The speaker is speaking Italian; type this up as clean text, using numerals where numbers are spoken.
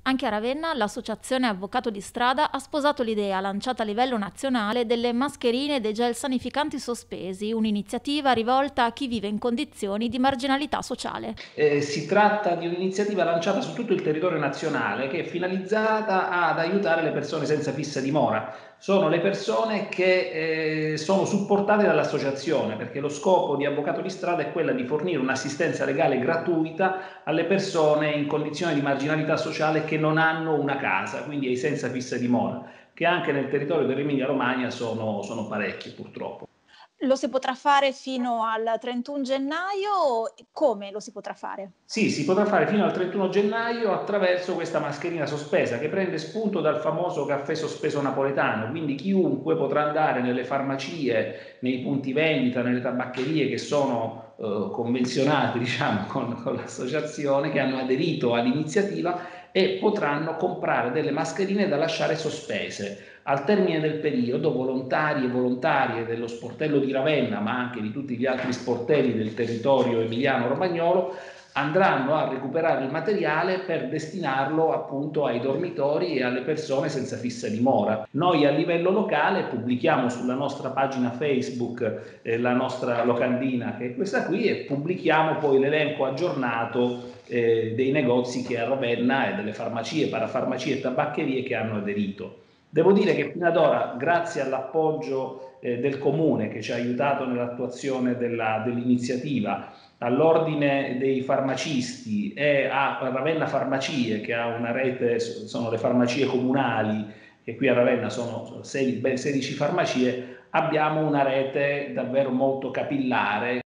Anche a Ravenna l'associazione Avvocato di Strada ha sposato l'idea, lanciata a livello nazionale, delle mascherine e dei gel sanificanti sospesi, un'iniziativa rivolta a chi vive in condizioni di marginalità sociale. Si tratta di un'iniziativa lanciata su tutto il territorio nazionale che è finalizzata ad aiutare le persone senza fissa dimora. Sono le persone che sono supportate dall'associazione, perché lo scopo di Avvocato di Strada è quella di fornire un'assistenza legale gratuita alle persone in condizioni di marginalità sociale che non hanno una casa, quindi ai senza fissa dimora, che anche nel territorio dell'Emilia Romagna sono parecchi purtroppo. Lo si potrà fare fino al 31 gennaio? Come lo si potrà fare? Sì, si potrà fare fino al 31 gennaio attraverso questa mascherina sospesa che prende spunto dal famoso caffè sospeso napoletano, quindi chiunque potrà andare nelle farmacie, nei punti vendita, nelle tabaccherie che sono convenzionati, diciamo, con l'associazione, che hanno aderito all'iniziativa e potranno comprare delle mascherine da lasciare sospese. Al termine del periodo, volontari e volontarie dello sportello di Ravenna, ma anche di tutti gli altri sportelli del territorio emiliano-romagnolo, andranno a recuperare il materiale per destinarlo appunto ai dormitori e alle persone senza fissa dimora. Noi a livello locale pubblichiamo sulla nostra pagina Facebook la nostra locandina, che è questa qui, e pubblichiamo poi l'elenco aggiornato dei negozi che a Ravenna e delle farmacie, parafarmacie e tabaccherie che hanno aderito. Devo dire che fino ad ora, grazie all'appoggio del Comune che ci ha aiutato nell'attuazione dell'iniziativa, all'Ordine dei Farmacisti e a Ravenna Farmacie, che ha una rete, sono le farmacie comunali, che qui a Ravenna sono ben 16 farmacie, abbiamo una rete davvero molto capillare.